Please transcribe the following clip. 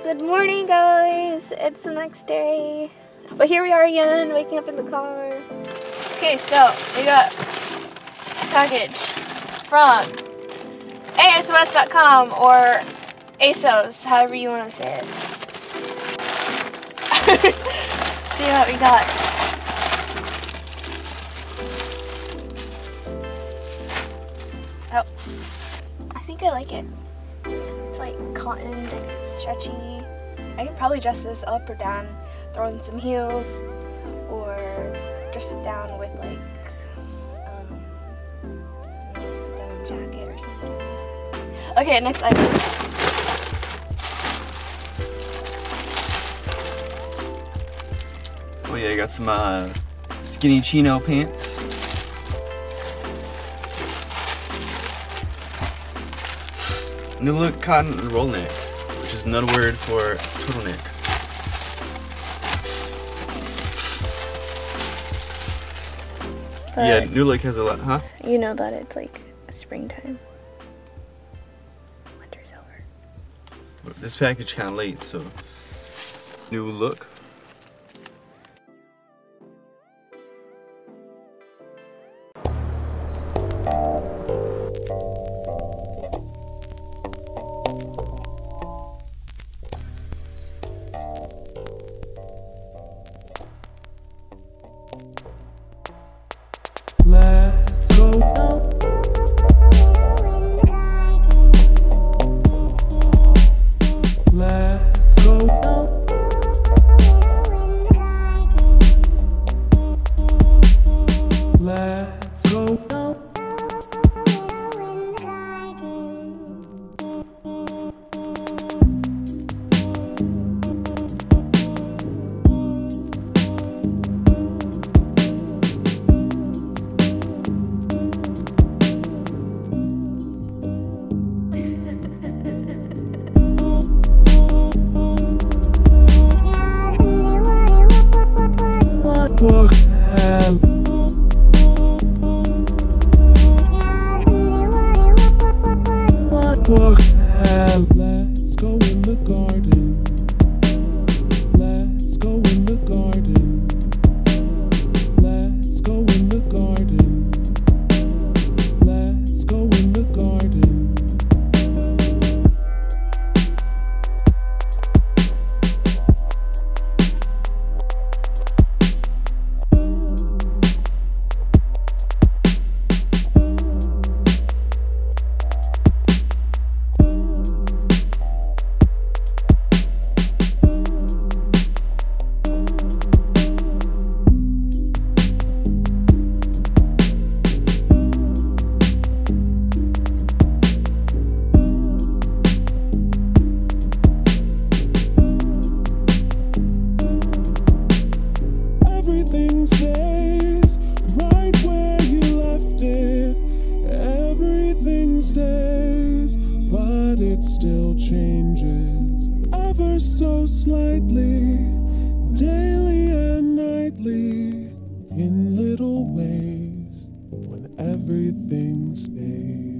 Good morning, guys. It's the next day. But here we are again, waking up in the car. Okay, so we got a package from ASOS.com or ASOS, however you want to say it. See what we got. Oh, I think I like it. It's like cotton and it's stretchy. I can probably dress this up or down, throw in some heels, or dress it down with like denim jacket or something. Okay, next item. Oh yeah, I got some skinny chino pants. New look cotton roll neck, which is another word for turtleneck. Yeah, new look has a lot, huh? You know that it's like springtime. Winter's over. This package kind of late, so new look. Let's go. Let's go. Let's go. What hell? What hell? Let's go in the garden. Let's go in the garden. Let's go in the garden. Let's go in the garden. Everything stays right where you left it. Everything stays, but it still changes ever so slightly, daily and nightly, in little ways when everything stays.